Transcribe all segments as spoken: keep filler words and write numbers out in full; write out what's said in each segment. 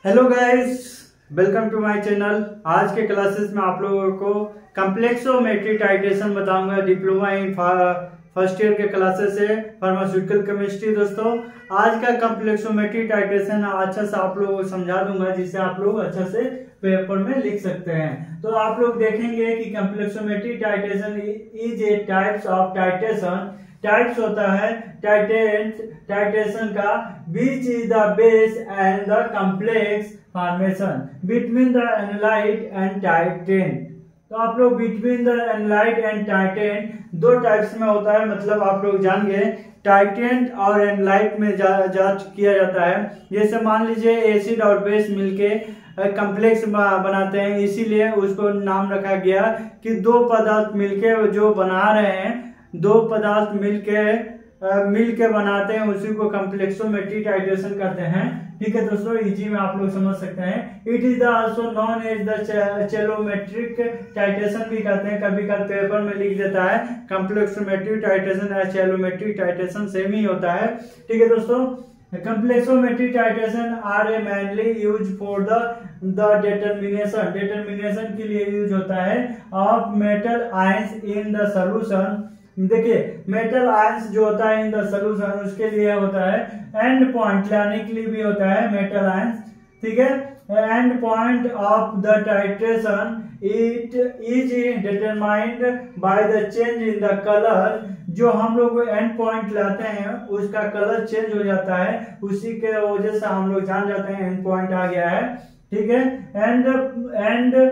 Hello guys, welcome to my channel. आज के classes में आप लोगों को कम्प्लेक्सोमेट्री टाइट्रेशन बताऊंगा। डिप्लोमा इन फर्स्ट ईयर के क्लासेस है फार्मास्यूटिकल केमिस्ट्री। दोस्तों, आज का कम्प्लेक्सोमेट्री टाइट्रेशन अच्छा से आप लोगों को समझा दूंगा, जिससे आप लोग अच्छा से पेपर में लिख सकते हैं। तो आप लोग देखेंगे कि complexometry titration is a types of titration. Types होता है टाइटेंट टाइट्रेशन का which is the base and the complex formation between the analyte and titrant. तो आप लोग between the analyte and titrant दो टाइप्स में होता है, मतलब आप लोग जान गए। टाइटेंट और एनालाइट में जा, जांच किया जाता है। जैसे मान लीजिए एसिड और बेस मिलके कम्प्लेक्स बनाते हैं, इसीलिए उसको नाम रखा गया कि दो पदार्थ मिलके जो बना रहे हैं, दो पदार्थ मिलके मिलके बनाते हैं, उसी को कम्प्लेक्सोमेट्री टाइट्रेशन कहते हैं। ठीक है दोस्तों, इजी में आप लोग समझ सकते हैं। It is also known as the chelometric titration भी कहते हैं। कभी कभी पेपर में लिख देता है कम्प्लेक्सोमेट्री टाइट्रेशन या चेलोमेट्रिक टाइट्रेशन, सेम ही होता है। ठीक है दोस्तों, complexometry titration are a mainly use for the the determination determination के लिए यूज होता है of metal ions in the solution. देखिए, मेटल आयंस जो होता है इन द सोल्यूशन, उसके लिए होता है। एंड पॉइंट लाने के लिए भी होता है मेटल आयंस। ठीक है, end point of the titration it is determined by the change in the colour. जो हम लोग एंड पॉइंट लाते हैं उसका कलर चेंज हो जाता है, उसी के वजह से हम लोग जान जाते हैं एंड पॉइंट आ गया है। ठीक है, end end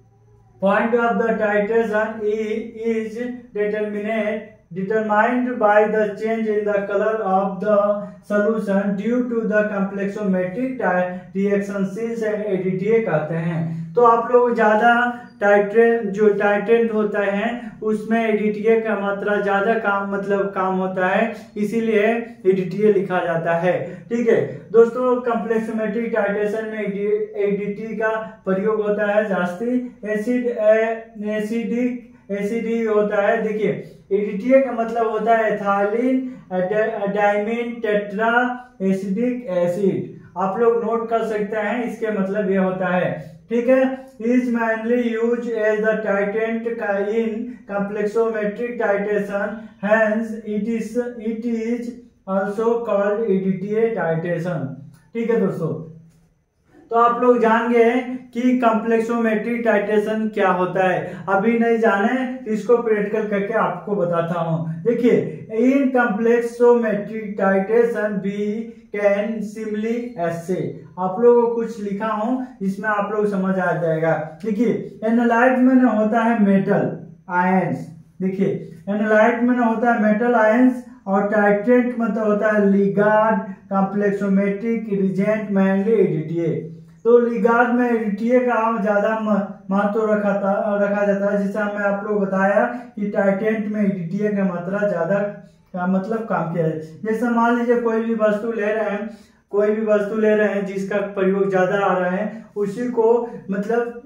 point of the titration is determinate determined by the change in the color of the solution due to the complexometric reaction since A D T A कहते हैं। तो आप लोग ज्यादा टाइट्रेंट जो टाइट्रेंट होता है उसमें A D T A का मात्रा ज्यादा काम मतलब काम होता है, इसीलिए A D T A लिखा जाता है। ठीक है दोस्तों, कम्प्लेक्सोमेट्री टाइट्रेशन में A D T A का प्रयोग होता है जास्ती। एसिड एसिडिक एसिडी होता है। देखिए, A D T A का मतलब होता है ethylene diamine tetra acidic acid. आप लोग नोट कर सकते हैं, इसके मतलब ये होता है। ठीक है, is mainly use as the titrant in complexometric titration, hence it is it is also called A D T A titration. ठीक है दोस्तों, तो आप लोग जान गए कि कम्प्लेक्सोमेट्री टाइट्रेशन क्या होता है। अभी नहीं जाने, इसको प्रैक्टिकल करके आपको बताता हूँ। देखिए, in complexometry titration be can simply ऐसे आप लोगों को कुछ लिखा हूं, इसमें आप लोग समझ आ जाएगा। देखिए, एनालाइट में ना होता है मेटल आयंस। देखिए, एनालाइट में ना होता है मेटल आयंस, और टाइट्रेंट मतलब होता है ligand complexometric reagent mainly A D T A। तो लिगाड में A D T A का ज्यादा महत्व रखा रखा जाता है, जिससे हमें आप लोग बताया कि टाइटेंट में A D T A का मात्रा ज्यादा का मतलब काम किया है। जैसे मान लीजिए कोई भी वस्तु ले रहे हैं कोई भी वस्तु ले रहे हैं जिसका प्रयोग ज्यादा आ रहा है, उसी को मतलब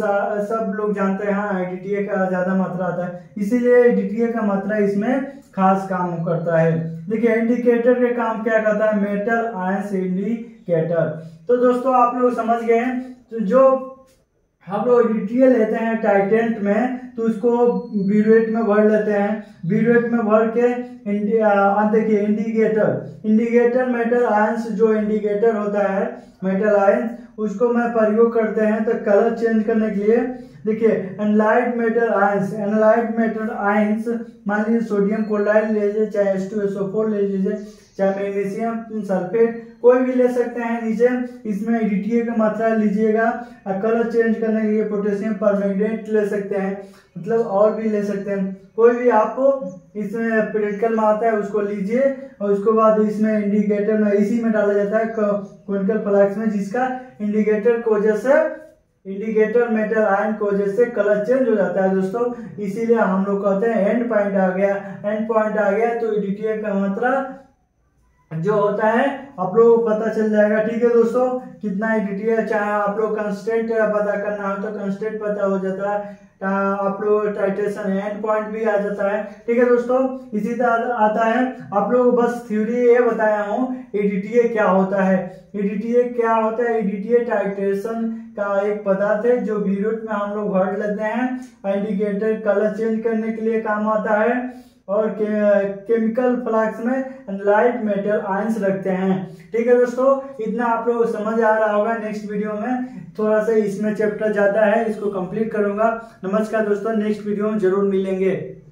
सब लोग जानते हैं हाँ A D T A का ज्यादा मात्रा आता है, इसीलिए A D T A का मात्रा इसमें खास काम करता है। देखिए, इंडिकेटर के काम क्या करता है, मेटल आयंस इंडिकेटर। तो दोस्तों आप लोग समझ गए। तो जो हम लोग A D T A लेते हैं टाइटेंट में, तो उसको ब्यूरेट में भर लेते हैं। ब्यूरेट में भर के देखिए इंडिकेटर इंडिकेटर मेटल आयंस, जो इंडिकेटर होता है मेटल आयंस, उसको मैं प्रयोग करते हैं तो कलर चेंज करने के लिए। देखिए, analyte metal ions analyte metal ions मान लीजिए सोडियम क्लोराइड ले लीजिए, चाहे H two S O four ले लीजिए, चाहे मैग्नीशियम सल्फेट, कोई भी ले सकते हैं नीचे। इसमें A D T A का मात्रा लीजिएगा। कलर चेंज करने के लिए पोटेशियम परमैंगनेट ले सकते हैं, मतलब और भी ले सकते हैं। कोई भी आपको इसमें प्रैक्टिकल में आता है उसको लीजिए, और उसके बाद इसमें इंडिकेटर में इसी में डाला जाता है कोनिकल फ्लास्क में, जिसका इंडिकेटर की वजह से इंडिकेटर मेटल आयन की वजह से कलर चेंज हो जाता है दोस्तों। इसीलिए हम लोग कहते हैं एंड पॉइंट आ गया एंड पॉइंट आ गया तो A D T A का मात्रा जो होता है आप लोगों को पता चल जाएगा। ठीक है दोस्तों, कितना A D T A, चाहे आप लोग कंस्टेंट पता करना हो तो कंस्टेंट पता हो जाता है। आप लोग टाइट्रेशन एंड पॉइंट भी आ जाता है। ठीक है दोस्तों, इसी तरह आता है आप लोग बस थ्योरी ये बताया हूँ ईडीटीए क्या होता है। ईडीटीए क्या होता है? ईडीटीए टाइट्रेशन का एक पदार्थ है जो बीरूट में हम लोग भर लेते हैं। इंडिकेटर कलर चेंज करने के लिए काम आता है और के, केमिकल फ्लक्स में लाइट मेटल आयंस रखते हैं। ठीक है दोस्तों, इतना आप लोग समझ आ रहा होगा। नेक्स्ट वीडियो में थोड़ा सा इसमें चैप्टर ज्यादा है, इसको कंप्लीट करूंगा। नमस्कार दोस्तों, नेक्स्ट वीडियो में जरूर मिलेंगे।